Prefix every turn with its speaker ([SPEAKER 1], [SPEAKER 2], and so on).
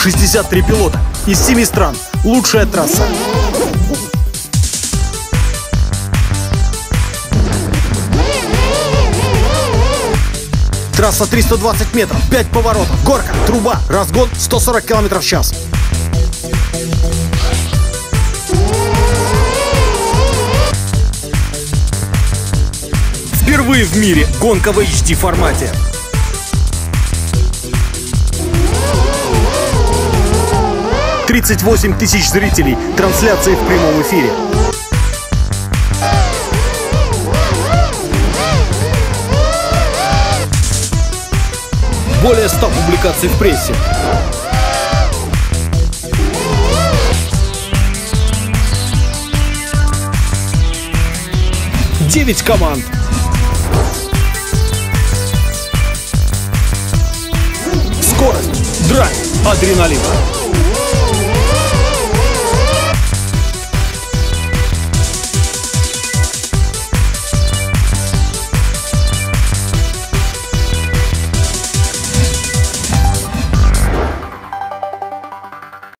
[SPEAKER 1] 63 пилота из 7 стран. Лучшая трасса. Трасса 320 метров, 5 поворотов, горка, труба, разгон 140 км в час. Впервые в мире гонка в HD формате. $38 тысяч зрителей, трансляции в прямом эфире. Более 100 публикаций в прессе. Девять команд. Скорость, драйв, адреналин.